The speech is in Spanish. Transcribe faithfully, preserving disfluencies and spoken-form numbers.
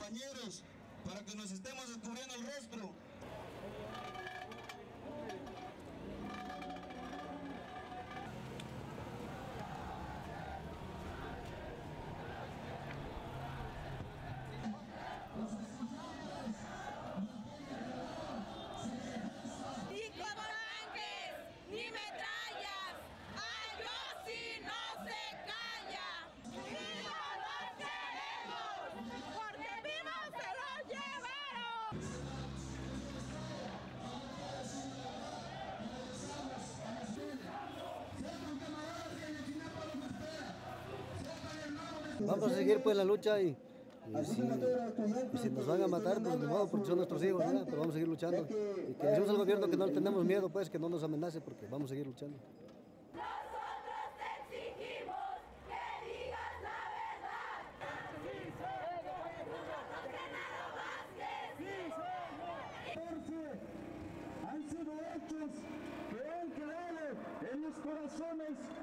compañeros, para que nos estemos descubriendo el rostro. Vamos a seguir pues la lucha y, y, si, y si nos van a matar, pues de modo, porque son nuestros hijos, ¿verdad? Pero vamos a seguir luchando. Y que decimos al gobierno que no le tenemos miedo, pues, que no nos amenace, porque vamos a seguir luchando. Nosotros te exigimos que digas la verdad. Sí, Porque han sido hechos que han quedado en los corazones